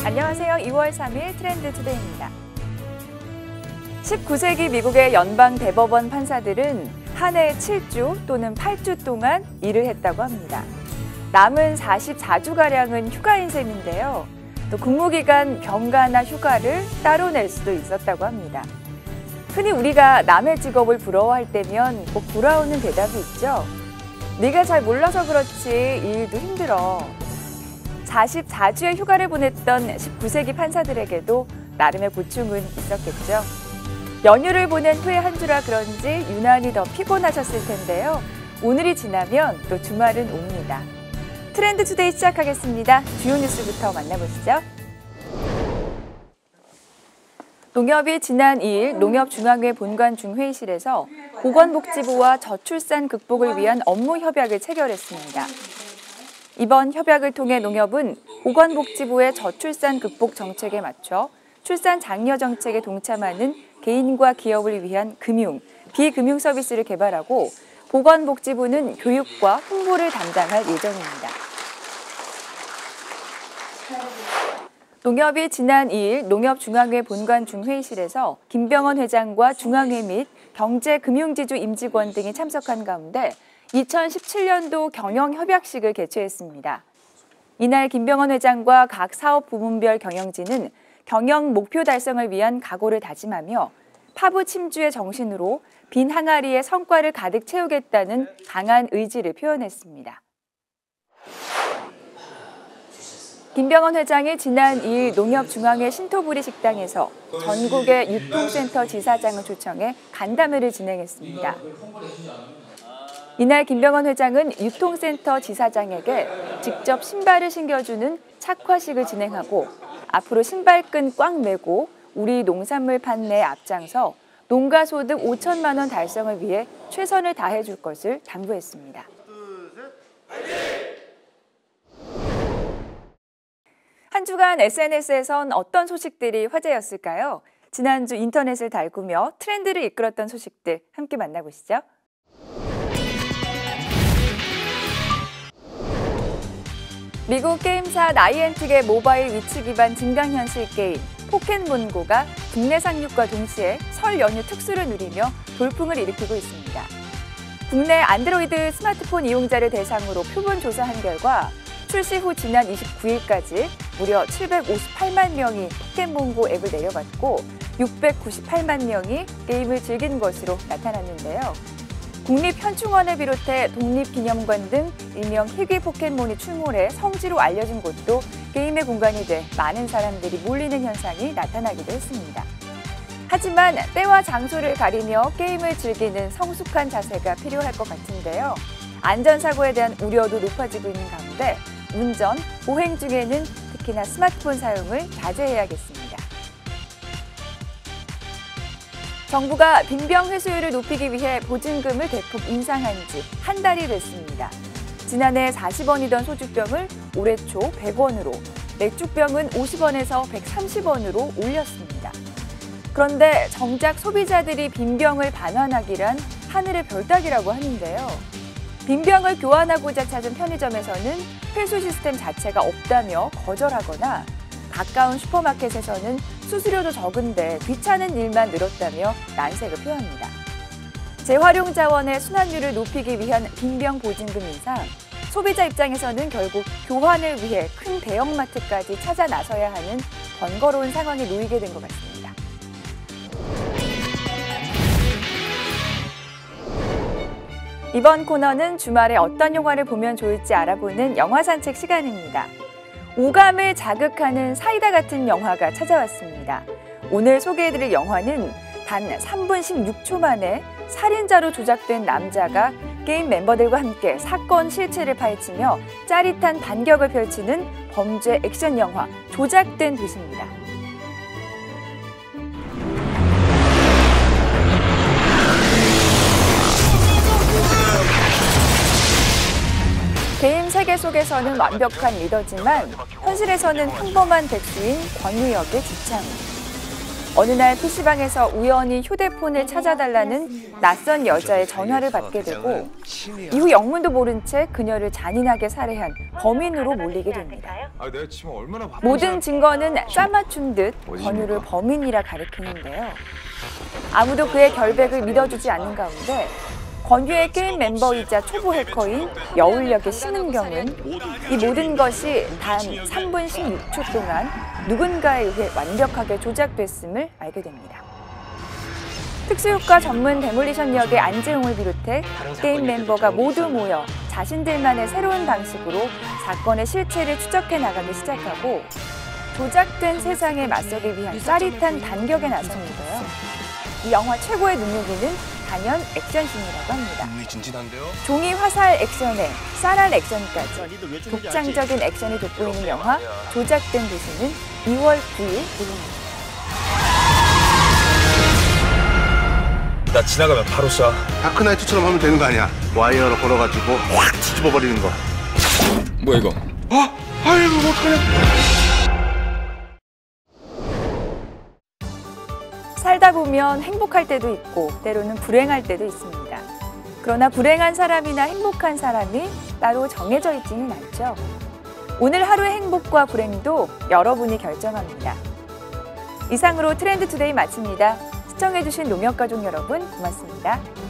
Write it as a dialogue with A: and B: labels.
A: 안녕하세요. 2월 3일 트렌드 투데이입니다. 19세기 미국의 연방 대법원 판사들은 한 해 7주 또는 8주 동안 일을 했다고 합니다. 남은 44주가량은 휴가인 셈인데요. 또 근무기간 병가나 휴가를 따로 낼 수도 있었다고 합니다. 흔히 우리가 남의 직업을 부러워할 때면 꼭 돌아오는 대답이 있죠. 네가 잘 몰라서 그렇지 이 일도 힘들어. 44주의 휴가를 보냈던 19세기 판사들에게도 나름의 고충은 있었겠죠. 연휴를 보낸 후에 한 주라 그런지 유난히 더 피곤하셨을 텐데요. 오늘이 지나면 또 주말은 옵니다. 트렌드 투데이 시작하겠습니다. 주요 뉴스부터 만나보시죠. 농협이 지난 2일 농협중앙회 본관 중회의실에서 보건복지부와 저출산 극복을 위한 업무 협약을 체결했습니다. 이번 협약을 통해 농협은 보건복지부의 저출산 극복 정책에 맞춰 출산 장려 정책에 동참하는 개인과 기업을 위한 금융, 비금융 서비스를 개발하고 보건복지부는 교육과 홍보를 담당할 예정입니다. 농협이 지난 2일 농협중앙회 본관 중회의실에서 김병헌 회장과 중앙회 및 경제금융지주 임직원 등이 참석한 가운데 2017년도 경영협약식을 개최했습니다. 이날 김병헌 회장과 각 사업 부문별 경영진은 경영 목표 달성을 위한 각오를 다짐하며 파부 침주의 정신으로 빈 항아리에 성과를 가득 채우겠다는 강한 의지를 표현했습니다. 김병헌 회장이 지난 2일 농협중앙회 신토부리 식당에서 전국의 유통센터 지사장을 초청해 간담회를 진행했습니다. 이날 김병헌 회장은 유통센터 지사장에게 직접 신발을 신겨주는 착화식을 진행하고 앞으로 신발끈 꽉 매고 우리 농산물 판매에 앞장서 농가소득 5천만 원 달성을 위해 최선을 다해줄 것을 당부했습니다. 한 주간 SNS에선 어떤 소식들이 화제였을까요? 지난주 인터넷을 달구며 트렌드를 이끌었던 소식들 함께 만나보시죠. 미국 게임사 나이엔틱의 모바일 위치 기반 증강현실 게임 포켓몬고가 국내 상륙과 동시에 설 연휴 특수를 누리며 돌풍을 일으키고 있습니다. 국내 안드로이드 스마트폰 이용자를 대상으로 표본 조사한 결과 출시 후 지난 29일까지 무려 758만 명이 포켓몬고 앱을 내려받고 698만 명이 게임을 즐긴 것으로 나타났는데요. 국립현충원을 비롯해 독립기념관 등 일명 희귀 포켓몬이 출몰해 성지로 알려진 곳도 게임의 공간이 돼 많은 사람들이 몰리는 현상이 나타나기도 했습니다. 하지만 때와 장소를 가리며 게임을 즐기는 성숙한 자세가 필요할 것 같은데요. 안전사고에 대한 우려도 높아지고 있는 가운데 운전, 보행 중에는 특히나 스마트폰 사용을 자제해야겠습니다. 정부가 빈병 회수율을 높이기 위해 보증금을 대폭 인상한 지 한 달이 됐습니다. 지난해 40원이던 소주병을 올해 초 100원으로, 맥주병은 50원에서 130원으로 올렸습니다. 그런데 정작 소비자들이 빈병을 반환하기란 하늘의 별따기라고 하는데요. 빈병을 교환하고자 찾은 편의점에서는 회수 시스템 자체가 없다며 거절하거나 가까운 슈퍼마켓에서는 수수료도 적은데 귀찮은 일만 늘었다며 난색을 표합니다. 재활용 자원의 순환율을 높이기 위한 빈병 보증금 인상, 소비자 입장에서는 결국 교환을 위해 큰 대형마트까지 찾아 나서야 하는 번거로운 상황에 놓이게 된 것 같습니다. 이번 코너는 주말에 어떤 영화를 보면 좋을지 알아보는 영화 산책 시간입니다. 오감을 자극하는 사이다 같은 영화가 찾아왔습니다. 오늘 소개해드릴 영화는 단 3분 16초 만에 살인자로 조작된 남자가 게임 멤버들과 함께 사건 실체를 파헤치며 짜릿한 반격을 펼치는 범죄 액션 영화 조작된 도시입니다. 게임 세계 속에서는 완벽한 리더지만 현실에서는 평범한 백수인 권유 역의 주창우. 어느 날 PC방에서 우연히 휴대폰을 찾아달라는 낯선 여자의 전화를 받게 되고 이후 영문도 모른 채 그녀를 잔인하게 살해한 범인으로 몰리게 됩니다.
B: 내가 지금 얼마나
A: 모든 증거는 짜맞춘 듯 권유를 범인이라 가리키는데요. 아무도 그의 결백을 믿어주지 않는 가운데 권유의 게임 멤버이자 초보 해커인 여울역의 신은경은 이 모든 것이 단 3분 16초 동안 누군가에 의해 완벽하게 조작됐음을 알게 됩니다. 특수효과 전문 데몰리션 역의 안재홍을 비롯해 게임 멤버가 모두 모여 자신들만의 새로운 방식으로 사건의 실체를 추적해 나가기 시작하고 조작된 세상에 맞서기 위한 짜릿한 단격에 나섰는데요. 이 영화 최고의 눈요기는 단연 액션씬이라고 합니다. 종이 화살 액션에 쌀알 액션까지 독창적인 액션이 돋보이는 영화 조작된 도시는 2월 9일 개봉합니다.
C: 나 지나가면 바로 쏴.
D: 다크나이트처럼 하면 되는 거 아니야? 와이어로 걸어가지고 확 뒤집어버리는 거.
C: 뭐야 이거?
D: 아이고 어떡하냐.
A: 살다 보면 행복할 때도 있고 때로는 불행할 때도 있습니다. 그러나 불행한 사람이나 행복한 사람이 따로 정해져 있지는 않죠. 오늘 하루의 행복과 불행도 여러분이 결정합니다. 이상으로 트렌드 투데이 마칩니다. 시청해주신 농협가족 여러분 고맙습니다.